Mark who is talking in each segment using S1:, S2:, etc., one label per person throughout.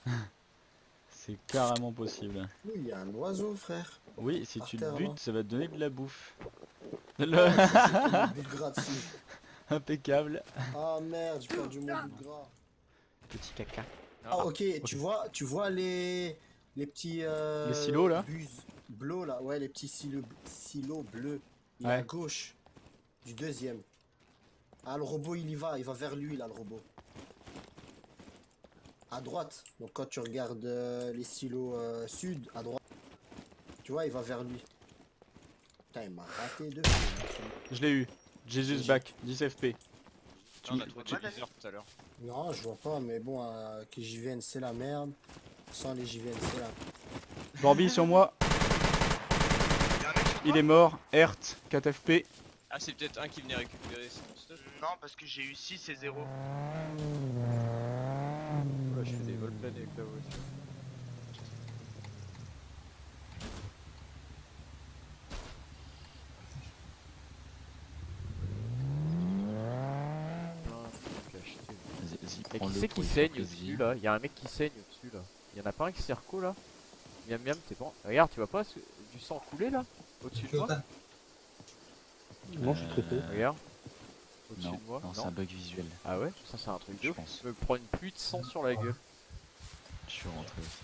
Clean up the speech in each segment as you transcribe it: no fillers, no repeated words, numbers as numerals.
S1: C'est carrément possible.
S2: Oui, il y a un oiseau, frère.
S1: Oui, si
S2: Par
S1: tu le
S2: terre, là.
S1: butes, ça va te donner de la bouffe.
S2: Oh, il s'est jeté le bout de gras dessus.
S1: Impeccable.
S2: Ah merde, j'ai perdu mon bout de gras.
S1: Petit caca.
S2: Ah,
S3: Ah,
S2: ok,
S1: Ok.
S2: tu vois les petits
S1: Les silos là?
S2: buses bleus là, ouais, les petits silos bleus. Il est à
S1: Ouais.
S2: gauche du deuxième. Ah, le robot il va vers lui là, le robot. À droite. Donc quand tu regardes les silos sud, à droite, tu vois, il va vers lui. Putain, il m'a raté deux fois.
S1: Je l'ai eu. Jesus back. 10 FP.
S3: on a trouvé
S4: vois
S3: des
S4: pas,
S3: viseurs tout à l'heure.
S2: Non, je vois pas, mais bon, que JVN c'est la merde. Sans les JVN c'est la.
S1: Bambi sur moi.
S4: Y'a un mec sur
S1: Il
S4: toi
S1: est mort. Hert. 4 FP.
S3: Ah, c'est peut-être un qui venait récupérer son stuff.
S4: Non, parce que j'ai eu 6 et 0.
S3: Ouais, je fais des vols planés avec la voiture.
S1: Vas-y,
S3: Mais
S1: prends
S3: qui
S1: le
S3: c'est
S1: pour
S3: qui
S1: y faire
S3: saigne
S1: plaisir.
S3: au-dessus là? Y'a un mec qui saigne au-dessus là. Y'en a pas un qui s'est reco là? Miam miam, t'es bon? Regarde, tu vois pas du sang couler là? Au-dessus de moi?
S5: Non, je suis traité.
S3: Regarde. Au-dessus
S1: Non,
S3: de moi?
S1: non, c'est un bug visuel.
S3: Ah ouais? Ça c'est un truc de
S1: Je
S3: ouf.
S1: pense.
S3: Je me prends une pluie de sang sur la gueule.
S1: Je suis rentré aussi.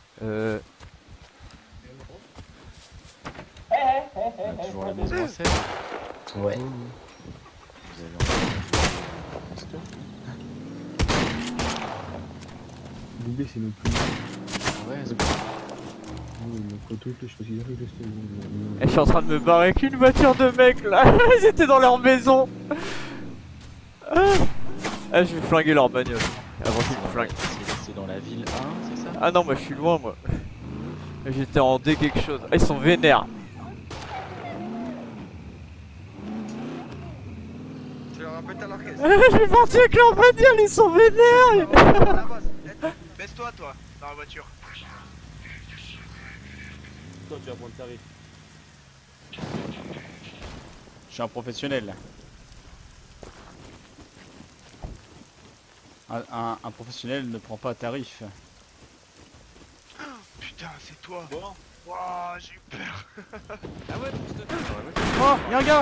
S1: On a toujours la maison à 7.
S5: Ouais.
S1: Vous avez entendu le monster?
S5: L'idée, c'est ne plus.
S1: Ouais, c'est bon.
S5: Le truc, je sais pas s'ils arrivent à rester.
S3: Eh, je suis en train de me barrer avec une voiture de mecs là. Ils étaient dans leur maison. Ah, je vais flinguer leur bagnole. Avant qu'ils me flinguent.
S1: C'est dans la ville 1, c'est ça?
S3: Ah non, moi je suis loin moi. J'étais en D quelque chose. Ah, ils sont vénères.
S4: Tu leur rappelles alors qu'est-ce
S3: Je vais partir avec leur bagnole, ils sont vénères.
S4: Baisse-toi, toi, dans la voiture.
S5: Toi, tu vas prendre tarif.
S1: Je suis un professionnel. Un professionnel ne prend pas tarif.
S4: Putain, c'est toi.
S5: Bon.
S4: Wouah, j'ai eu peur.
S3: Ah ouais,
S1: Oh, y'a un gars!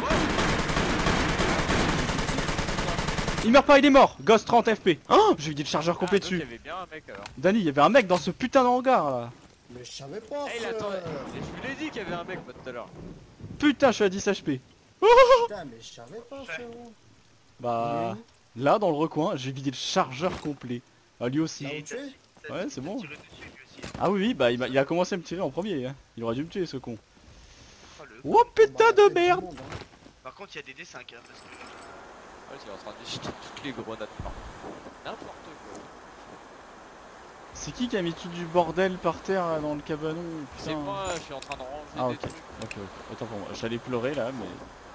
S1: Il meurt pas, il est mort! Ghost 30 FP. Oh, j'ai eu le chargeur complet
S3: Il y
S1: dessus.
S3: avait bien un mec alors.
S1: Danny, il y avait un mec dans ce putain de hangar là.
S2: Mais je savais pas,
S3: Eh, il
S2: frère.
S3: attend. Je vous l'ai dit qu'il y avait un mec moi tout à l'heure.
S1: Putain, je suis à 10 HP.
S2: Putain, mais je savais pas, frérot.
S1: Bah, là dans le recoin, j'ai vidé le chargeur complet. Ah, lui aussi.
S2: Là où
S4: Et
S2: tu es
S1: Ouais, c'est bon.
S4: Tiré dessus lui aussi.
S1: Ah oui, oui, bah il a commencé à me tirer en premier. Hein. Il aurait dû me tuer ce con.
S4: Oh, le...
S1: Oh putain de merde!
S4: Par contre, il y a des D5 hein, parce que...
S3: Ouais, il est en train de déchiqueter toutes les grenades par n'importe quoi.
S1: C'est qui a mis tout du bordel par terre là, dans le cabanon?
S3: C'est
S1: Putain.
S3: moi, je suis en train de ranger
S1: Ah
S3: des
S1: ok,
S3: trucs.
S1: ok. Autant pour moi. J'allais pleurer là, mais...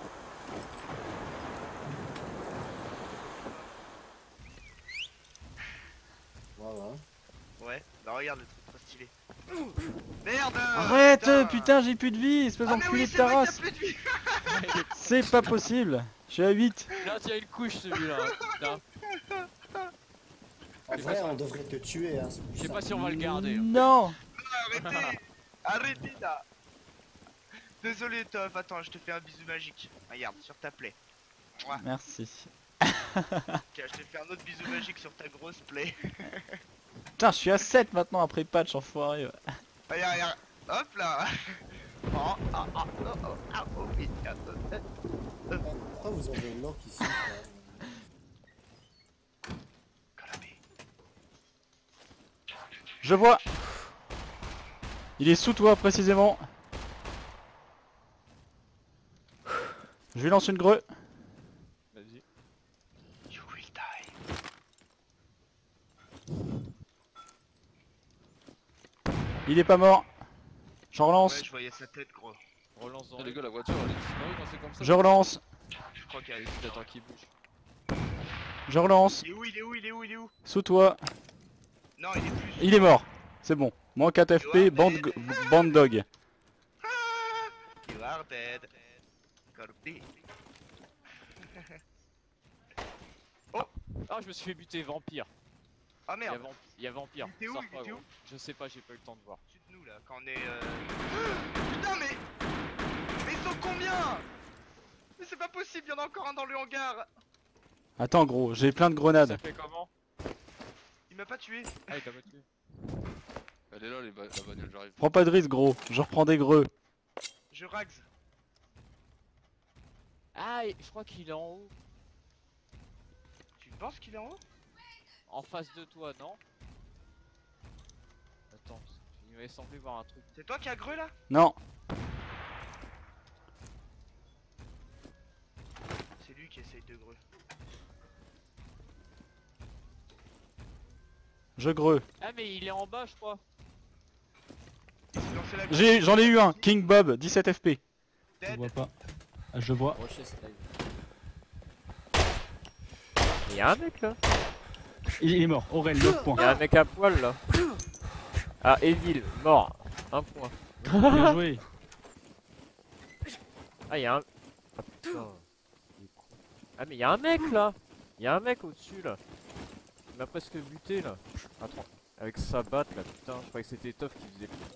S2: Voilà.
S4: Ouais, bah regarde le truc, trop stylé. Merde.
S1: Arrête, putain, j'ai plus de vie, espèce
S4: Ah mais
S1: d'enculé
S4: oui,
S1: de
S4: c'est
S1: ta
S4: vrai que
S1: race.
S4: t'as plus de vie.
S1: C'est pas possible. Je suis à 8.
S3: Là, tiens une couche celui-là. Hein, putain.
S2: En vrai, on devrait te tuer, hein. c'est pour
S3: Je sais
S2: ça.
S3: pas si on va le garder. Hein.
S1: Non.
S4: Arrêtez. Arrêtez là. Désolé Toff, attends, je te fais un bisou magique. Regarde, sur ta plaie. Mouah.
S1: Merci.
S4: Tiens, je te fais un autre bisou magique sur ta grosse plaie.
S1: Putain, je suis à 7 maintenant après patch, enfoiré.
S4: Regarde, regarde. Hop là. Oh, ah, ah, oh, oh, ah, oh, oui, ah,
S2: Pourquoi vous avez une lock ici, frère?
S4: Colabé.
S1: Je vois. Il est sous toi précisément. Je lui lance une greu.
S3: Vas-y.
S4: You will die.
S1: Il est pas mort. J'en relance.
S4: Ouais, je voyais sa tête, gros.
S3: Relance dans les gars, la voiture elle est disparue quand c'est comme ça.
S1: Je relance.
S4: Je crois qu'elle est
S3: J'attends qu'il bouge.
S1: Je relance.
S4: Il est où, il est où, il est où, il est où?
S1: Sous toi.
S4: Non, il est plus.
S1: Il est mort. C'est bon. Moins 4 FP, bande dog.
S4: You are dead. Colabé.
S3: Ah, je me suis fait buter vampire.
S4: Ah merde,
S3: Il y a vampire.
S4: Il était où,
S3: Sors
S4: il
S3: pas,
S4: était
S3: gros.
S4: où
S3: Je sais pas, j'ai pas eu le temps de voir.
S4: au-dessus de nous là, quand on est Putain mais ils sont combien? Mais c'est pas possible, y'en a encore un dans le hangar.
S1: Attends gros, j'ai plein de
S3: Ça
S1: grenades.
S3: fait comment?
S4: Il m'a pas tué.
S3: Ah, il t'a pas tué.
S6: Elle est là, la bagnole, j'arrive.
S1: Prends pas de risque gros, je reprends des greux.
S4: Je rags.
S3: Ah, je crois qu'il est en haut.
S4: Tu penses qu'il est en haut?
S3: En face de toi, non? Attends, il m'avait semblé voir un truc.
S4: C'est toi qui as greu là?
S1: Non,
S4: C'est lui qui essaye de greu.
S1: je greux.
S3: Ah, mais il est en bas, je crois.
S4: Il s'est lancé la
S1: J'en ai eu un, King Bob, 17 FP.
S5: Je
S4: Dead.
S5: vois pas. Ah, je vois.
S3: Rocher slide. Il y a un mec là.
S5: Il est mort. Aurel, 9 points.
S3: Il y a un mec à poil là. Ah, Evil, mort. Un point.
S5: Bien joué.
S3: Ah, il y a un. Ah, putain. Il est con. Ah, mais il y a un mec là. Il y a un mec au-dessus là. Il m'a presque buté là. Attends. Avec sa batte là, putain. Je croyais que c'était Toff qui faisait le con.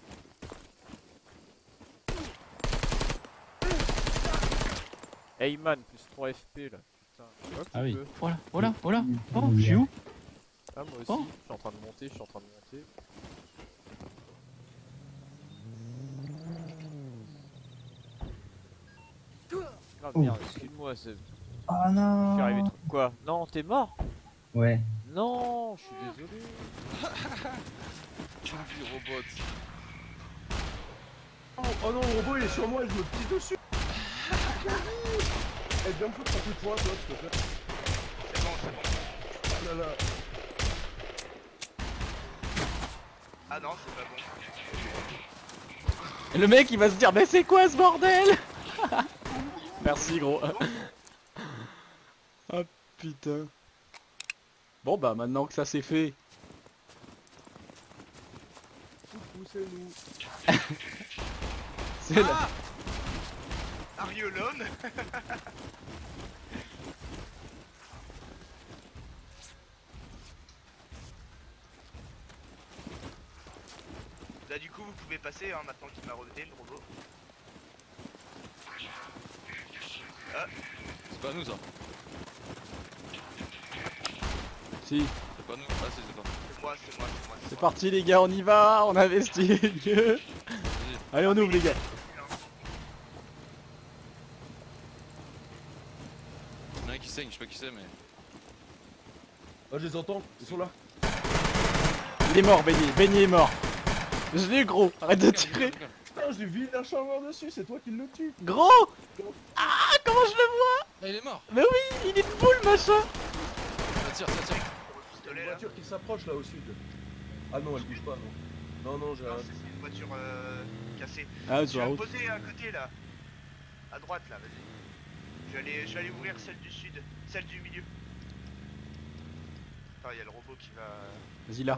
S3: Heyman, plus 3 FP là. Putain. Tu vois que
S5: Ah
S3: tu
S5: oui.
S3: peux.
S5: Voilà, voilà, voilà. Oh, je suis où?
S3: Ah, moi aussi.
S5: Oh.
S3: Je suis en train de monter, je suis en train de monter. Ah merde, excuse-moi, c'est...
S7: Ah
S3: Je suis
S7: non.
S3: arrivé trop... Quoi? Non, t'es mort?
S7: Ouais.
S3: Non, je suis désolé.
S6: Quel robot.
S8: Oh non, le robot il est sur moi et je me pisse dessus. Eh, viens me foutre un coup de poing, toi, s'il te plaît.
S4: C'est bon, c'est bon.
S8: Oh là là.
S4: Ah non, c'est pas bon.
S1: Et le mec il va se dire, mais c'est quoi ce bordel? Merci gros. Ah putain. Bon bah maintenant que ça c'est fait.
S8: Poussez-nous.
S1: C'est la...
S4: Ah Ariolum. Là du coup vous pouvez passer hein, maintenant qu'il m'a relevé le robot.
S6: C'est pas nous ça.
S1: Si.
S6: C'est pas nous. Ah, c'est toi.
S4: C'est moi, c'est moi, c'est moi.
S1: C'est parti les gars, on y va, on investit les lieux.
S6: Vas-y.
S1: Allez on ouvre les gars.
S6: Il y en a un qui saigne, je sais pas qui c'est, mais.
S8: Ah, je les entends, ils sont là.
S1: Il est mort Beignet, Beignet est mort. Je l'ai eu gros, arrête de tirer.
S8: Putain, j'ai vu un chargeur dessus, c'est toi qui le tue.
S1: Gros. Ah comment je le vois?
S6: Ah, il est mort.
S1: Mais oui, il est de boule machin.
S6: Ça tire, ça tire.
S8: Il y a
S4: Pistolet
S8: une
S4: là.
S8: voiture qui s'approche là au sud. Ah non, elle bouge pas, non. Non, non, j'ai
S4: Non,
S8: un.
S4: c'est une voiture cassée.
S1: Ah
S4: Je
S1: sur
S4: vais
S1: la
S4: me
S1: route.
S4: poser à côté là. À droite là, vas-y. Je vais aller ouvrir celle du sud, celle du milieu. Attends, il y a le robot qui va.
S1: Vas-y là.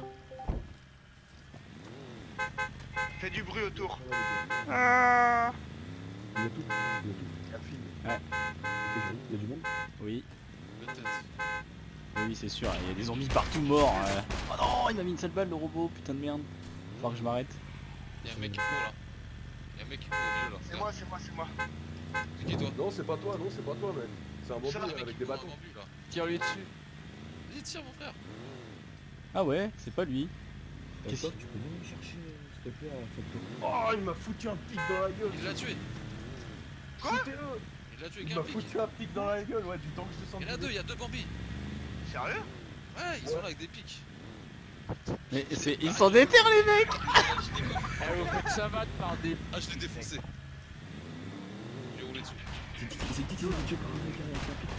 S4: Fais du bruit autour.
S8: Il y a tout. Il y a tout. Perfide.
S1: Ouais.
S8: Il y a du monde.
S1: Oui.
S6: Peut-être.
S1: Oui c'est sûr, il y a des zombies partout morts. Oh non, il m'a mis une sale balle le robot, putain de merde. Faut que je m'arrête.
S6: Il y a un mec qui court là. Il y a un mec qui court au milieu là.
S4: C'est moi, c'est moi, c'est moi.
S6: C'est qui toi?
S8: Non, c'est pas toi, non, c'est pas toi, mec. C'est un
S4: Ça
S8: bambou
S4: va,
S8: là,
S6: mec
S8: avec
S6: qui
S8: des
S6: court, un
S8: bâtons.
S6: bambu, là.
S3: Tire-lui dessus.
S6: Vas-y, tire mon frère.
S1: Ah ouais, c'est pas lui. Qu'est-ce
S5: Tu peux venir me chercher, s'il te plaît, à la photo.
S8: Oh, il m'a foutu un pic dans la gueule.
S6: Il l'a tué.
S8: Shootez-le.
S6: Il l'a tué
S8: Il
S6: avec
S8: m'a
S6: un pic.
S8: foutu un pic dans la gueule, ouais, du temps que je sens.
S6: Il y en a deux, il y a deux bambis.
S4: Sérieux?
S6: Ouais, ils sont là avec des pics.
S1: Mais ils sont déter les mecs.
S3: Eh, vous faites ça va par des...
S6: Ah, je l'ai défoncé. J'ai roulé dessus.
S5: C'est qui qui est tué par un mec avec un pic?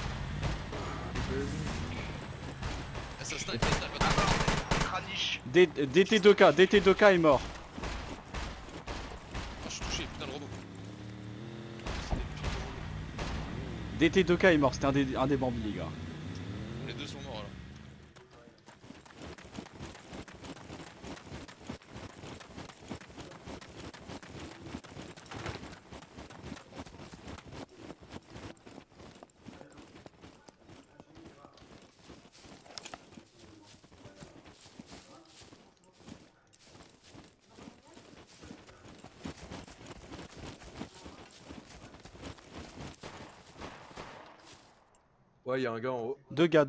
S6: Ah, ça snipe, ça snipe. Attends.
S4: Craniche.
S1: DT2K, DT2K est mort.
S6: Ah, je suis touché, putain, le robot.
S1: DT2K est mort, c'était un des bambis les gars.
S6: Les deux sont morts là.
S8: Ouais, y'a un gars en haut.
S1: Deux gars.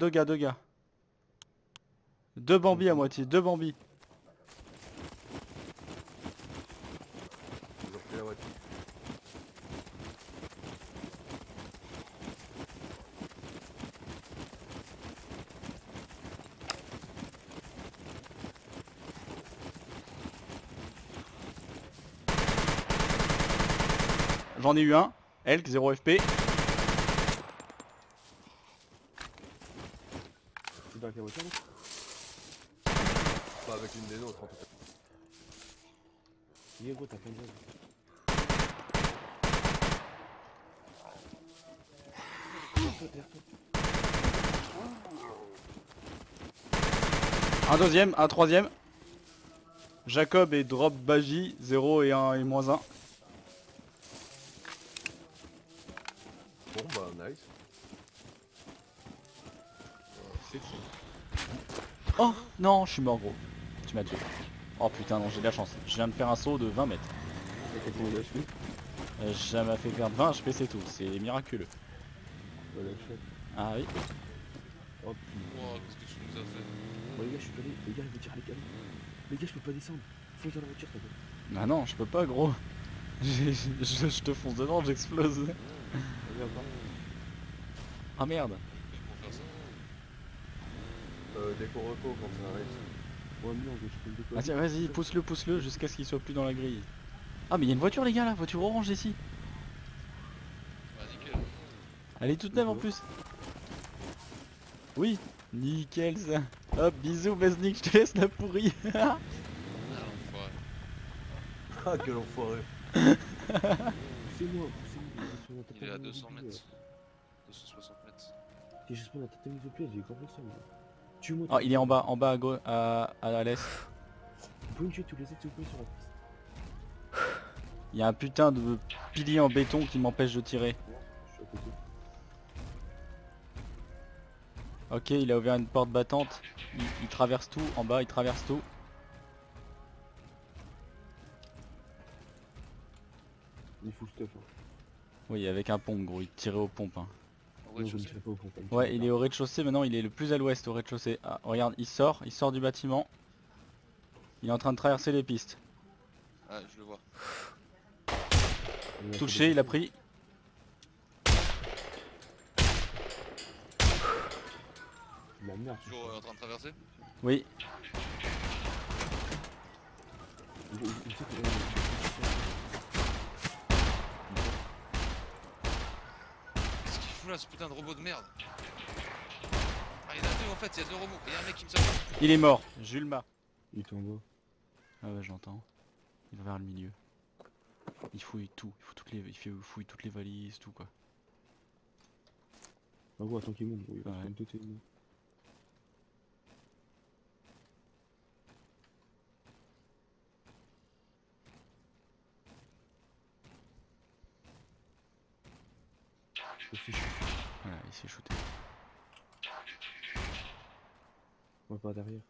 S1: Deux Bambi à moitié, deux Bambi.
S8: Ils ont pris la voiture.
S1: J'en ai eu un. Elk, 0 FP.
S5: C'est dans la voiture, là?
S8: Pas avec une des nôtres en tout cas.
S5: Diego, t'as plein de balles.
S1: Un deuxième, un troisième. Jacob et drop Baji, 0 et 1 et moins 1.
S8: Bon bah nice. C'est que
S1: Oh non, je suis mort gros. Tu m'as tué. Oh putain non, j'ai de la chance. Je viens de faire un saut de 20 mètres.
S5: T'as combien d'HP?
S1: Ça m'a fait perdre 20 HP, c'est tout. C'est miraculeux.
S5: Voilà, le chef.
S1: Ah oui.
S5: Oh putain.
S6: Wow, qu'est-ce que tu nous as fait?
S5: Bon, les gars, je suis pas allé. Les gars, ils vont tirer les canons. Les gars, je peux pas descendre. Fonce dans la voiture, t'as vu?
S1: Bah non, je peux pas gros. Je te fonce dedans, j'explose.
S5: Regarde pas.
S1: Ah merde.
S6: Pour faire ça.
S8: dès qu'on reco quand ça arrive.
S5: Ouais, mais non, je peux le décoller.
S1: Ah tiens, vas-y, pousse-le jusqu'à ce qu'il soit plus dans la grille. Ah mais il y a une voiture les gars là, voiture orange ici.
S6: Bah nickel.
S1: Elle est toute neuve en plus. Oui, nickel ça. Hop, bisous Besnik, je te laisse la pourrie.
S6: Ah l'enfoiré.
S8: Ah quel enfoiré.
S5: Poussez-moi, poussez-moi.
S6: Il est à 200 mètres. 260 mètres.
S5: Si je spawn à tête de pièce, j'ai compris ça, moi. Tue-moi.
S1: Oh, il est en bas à gauche, à l'est.
S5: Vous pouvez me tuer tous les 7 s'il vous plaît sur la piste.
S1: Il y a un putain de pilier en béton qui m'empêche de tirer.
S5: Je suis à côté.
S1: Ok, il a ouvert une porte battante. Il traverse tout, en bas il traverse tout.
S5: Il fout stuff. Hein.
S1: Oui, avec un pompe gros, il tirait aux pompes. Hein.
S6: En
S5: Non, je ne
S6: rez-de-chaussée.
S5: tirais pas au contact.
S1: Ouais, il est au rez-de-chaussée maintenant, il est le plus à l'ouest au rez-de-chaussée. Ah, regarde, il sort du bâtiment. Il est en train de traverser les pistes.
S6: Ah, je le vois.
S1: Touché, il a pris.
S5: La merde.
S6: Toujours en train de traverser.
S1: Oui,
S5: Il sait qu'il a
S6: Qu'est-ce qu'il fout là, ce putain de robot de merde? Ah, il y en a deux en fait, il y a deux robots. Et y a un mec qui me sort.
S1: il est mort. Julma.
S5: Il est en bas.
S1: Ah ouais, j'entends. Il va vers le milieu. Il fouille tout. Il fouille toutes les valises, tout quoi.
S5: Ah ouais, attends qu'il monte, gros. Il va
S1: Ouais.
S5: se prendre tout et tout.
S1: Voilà, il s'est shooté.
S5: Ouais, par derrière.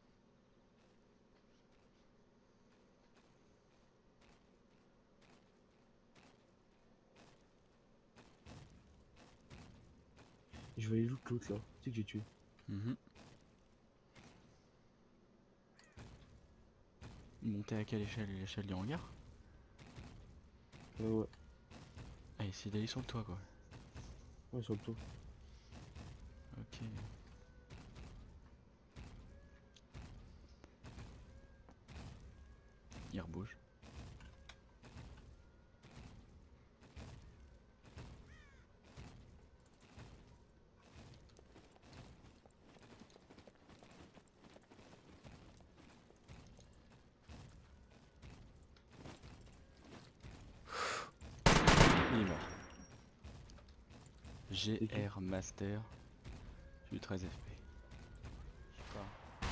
S5: Je vais aller loot l'autre là, tu sais que j'ai tué.
S1: Mhm. Il montait à quelle échelle? L'échelle du hangar?
S5: Ouais.
S1: Ah, essaye d'aller sur le toit quoi.
S5: Ouais, sur le toit.
S1: Ok. Il rebouge. Il est mort. GR Master. J'ai eu 13 FP. Je sais pas.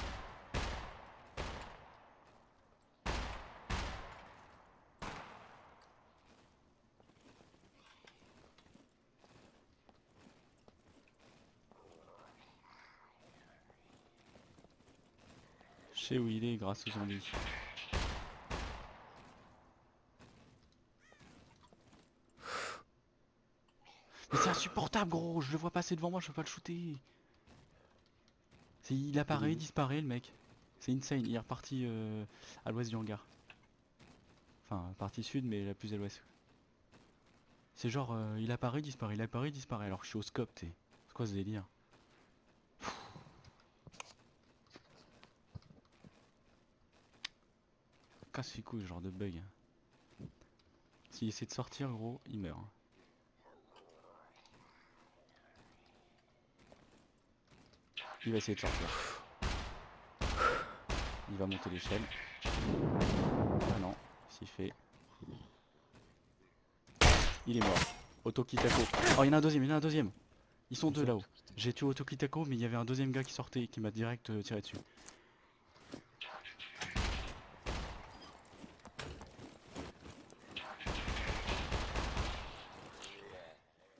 S1: Je sais où il est grâce aux zombies. Mais c'est un super portable gros, je le vois passer devant moi, je peux pas le shooter. Il apparaît, il disparaît le mec. C'est insane, il est reparti à l'ouest du hangar. Enfin, partie sud mais la plus à l'ouest. C'est genre, il apparaît, il apparaît, il disparaît alors que je suis au scope, t'es. C'est quoi ce délire? Casse les couilles ce genre de bug. S'il essaie de sortir gros, il meurt. Il va essayer de sortir. Il va monter l'échelle. Ah non, s'il fait. Il est mort. Otokitako. Oh, il y en a un deuxième, il y en a un deuxième. Ils sont deux là-haut. J'ai tué Otokitako, mais il y avait un deuxième gars qui sortait et qui m'a direct tiré dessus.